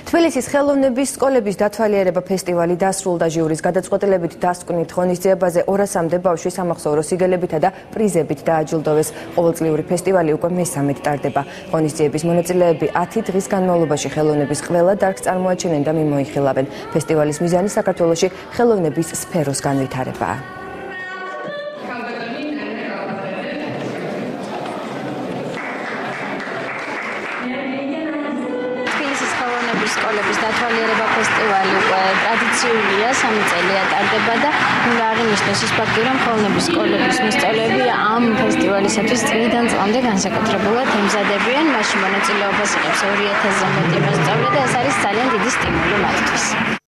თბილისის ხელოვნების სკოლების დათვალიერება ფესტივალი დასრულდა ჟიურის გადაწყვეტილებით დასკვნით ღონისძიებაზე 200-მდე ბავშვი სამახსოვრო სიგელებითა და პრიზებით დააჯილდოვეს. ყოველწლიური ფესტივალი უკვე მესამედ ტარდება. ღონისძიების მონაწილეები 10 დღის განმავლობაში ხელოვნების ყველა დარგს წარმოაჩენენ და მიმოიხილავენ. ფესტივალის მიზანი საქართველოში ხელოვნების სფეროს განვითარებაა. სკოლების დათვალიერება ფესტივალი უკვე ტრადიციულია, 3 წელია ტარდება და უნდა აღინიშნოს ის ფაქტი, რომ ხელოვნების სკოლების მოსწავლეები ამ ფესტივალისათვის წლიდან წლამდე განსაკუთრებულად ემზადებიან, მასში მონაწილეობას იღებს 2000-ზე მეტი მოსწავლე და ეს არის ძალიან დიდი სტიმული მათთვის.